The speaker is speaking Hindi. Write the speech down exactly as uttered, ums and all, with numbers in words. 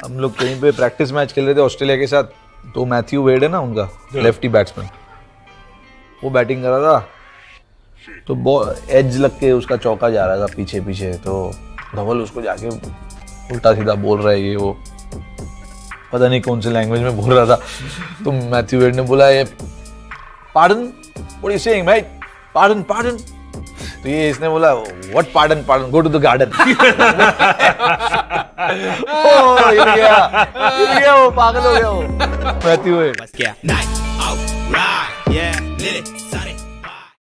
हम लोग कहीं पे प्रैक्टिस मैच खेल रहे थे ऑस्ट्रेलिया के साथ, तो मैथ्यू वेड है ना उनका लेफ्टी बैट्समैन, वो बैटिंग कर रहा था, तो एज लग के उसका चौका जा रहा था पीछे पीछे, तो धवल उसको जाके उल्टा सीधा बोल रहा है, ये वो पता नहीं कौन सी लैंग्वेज में बोल रहा था। तो मैथ्यू वेड ने बोला ये pardon, what are you saying भाई, पार्डन पार्डन। तो ये इसने बोला what pardon pardon, go to the garden. ओ हिल गया, हिल गया वो, पागल हो गया वो मैथ्यू वेड।